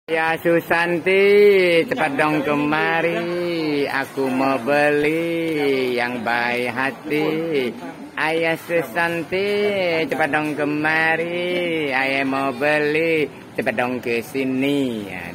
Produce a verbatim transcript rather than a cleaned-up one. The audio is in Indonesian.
Ya Susanti, cepat dong kemari, aku mau beli yang baik hati. Ayah Susanti, cepat dong kemari, ayah mau beli, cepat dong ke sini.